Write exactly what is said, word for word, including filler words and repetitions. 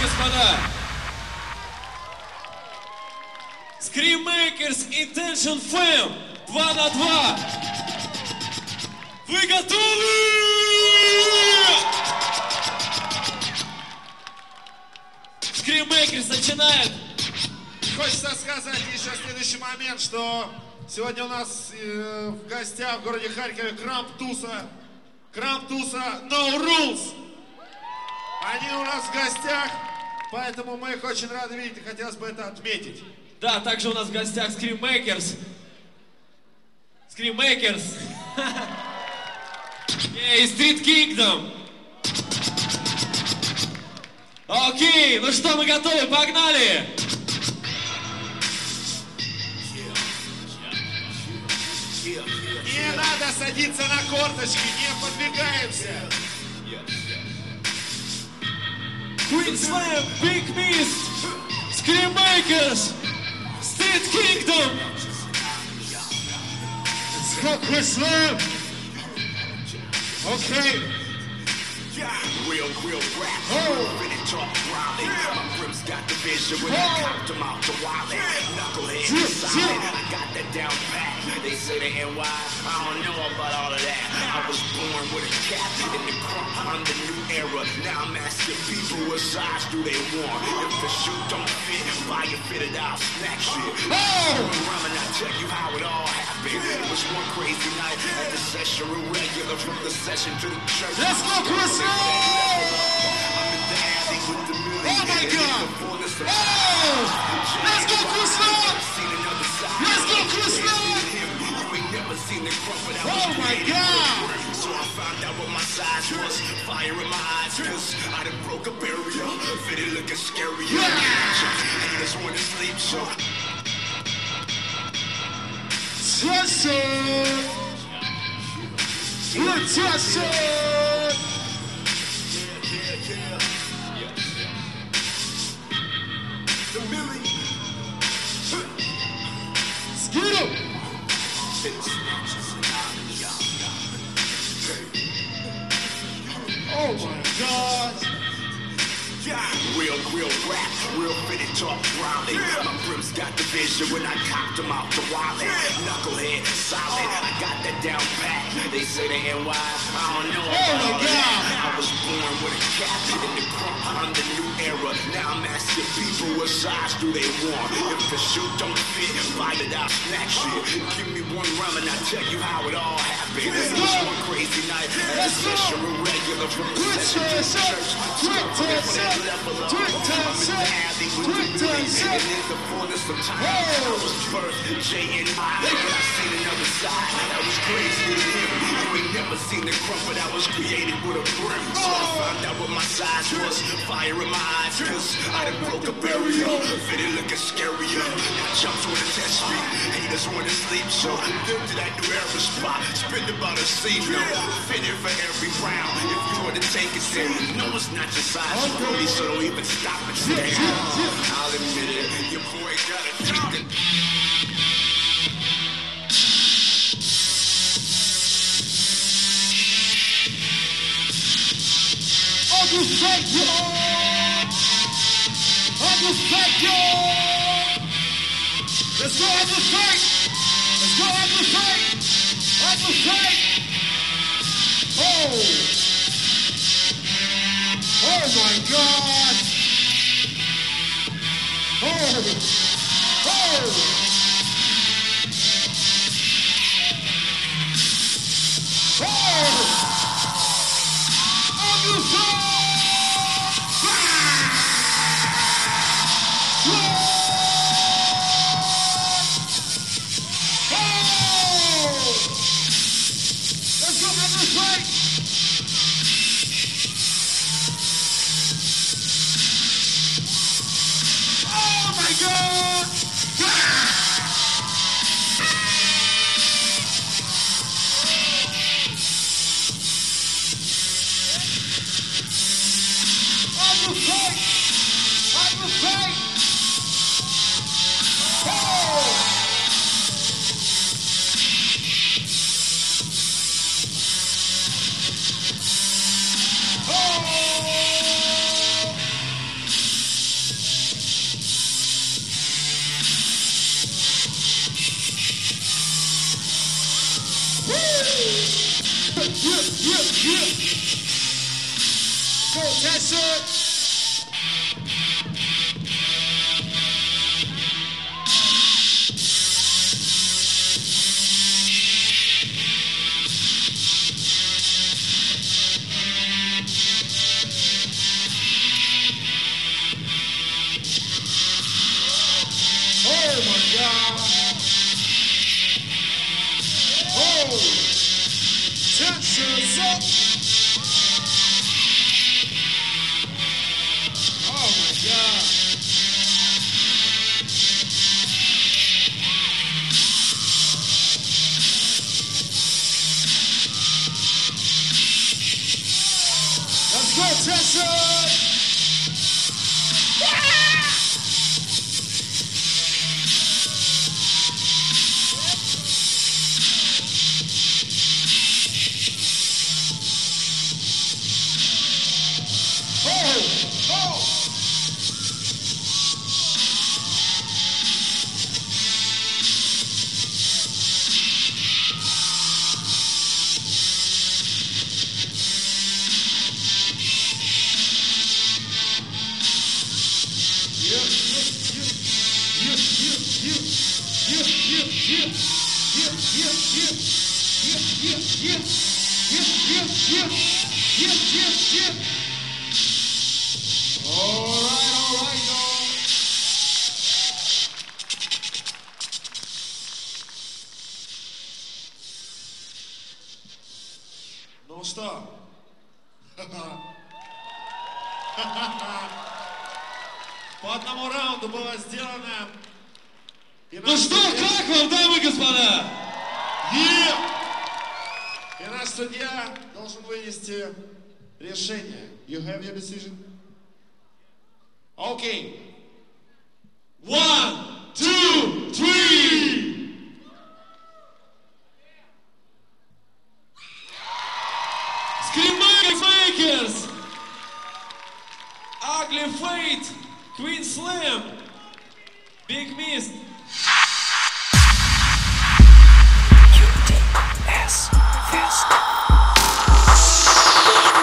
господа! Screammakers Intention Fam два на два. Вы готовы? Screammakers начинает. Хочется сказать еще следующий момент, что сегодня у нас э, в гостях в городе Харькове Крамп Туса. Крамп Туса No Rules. Они у нас в гостях, поэтому мы их очень рады видеть и хотелось бы это отметить. Да, также у нас в гостях Screammakers. Screammakers. И Street Kingdom. Окей, ну что, мы готовы, погнали! Не надо садиться на корточки, не подвигаемся. Queen Slam, Big Miss, Screammakers, Street Kingdom. Let's go, Queen Slam. Okay. Real, real rap. Oh. Really talk raleigh. My rims got the vision when I cocked them out to wallet. Knucklehead solid. I got that down pat. They say the N Y. I don't know about all of that. I was born with a cap in the crump. I'm the new era. Now I'm asking people what size do they want. If the shoe don't fit, buy it fitted out, snack shit. Oh! Rhyme and I tell you how it all happened. It was one crazy night at the session, irregular from the session to the church. Let's go, Chris! Oh my God! Oh! Let's go, Chris! Let's go, Chris! Oh my God! So I found out what my size was. Fire in my eyes, cause I done broke a barrier. Fitted looking scary. Yeah! And just wanna sleep, so. Touch it! Let's touch it! Skittle! Oh my God! Real, real rap, real fitted talk raleigh. My rims got the vision when I cocked them out to wallet. Knucklehead solid, I got that down pat. They say the N Y, I don't know about all of that. I was born with a cap in the crump. I'm the new era. Now I'm asking people what size do they want. If the shoe don't fit, buy it out, snack shit. Give me one rhyme and I tell you how it all happened. It was one crazy night at a session, irregular from the session to the church. Quick time, quick time, quick time, in the fullness of time. I was birthed J and I, and I seen another side that was crazy as him. You ain't never seen the crump, but I was created with a brim. So I found out what my size was. Fire in my eyes, cause I done broke a barrier. Fitted looking scarier. Now jumps wanna test me, haters wanna sleep. So built to that new era spot. Spend about a seat, no. Fitted for every round. If you want to take it in, no, it's not your size. You really, so don't even stop and stare. I'll admit it, your boy got a kick. Uncle Fake, yo! Uncle Fake, yo! Let's go, Uncle Fake! Let's go, Uncle Fake! Uncle Fake! Oh! Oh my God! Oh! Oh! Oh! Uncle Fake! Oh my God! Let's go, Tesha. Oh my God. Oh, tension's up. Oh my God. Let's go, Tessa. Ну что? По одному раунду было сделано. Ну что, как вам, дамы и господа? Yeah! И наш судья должен вынести решение. You have your decision? Okay. One, two, three! Screamakers! Ugly Fate! Queen Slam! Big Mist! U D S Fest.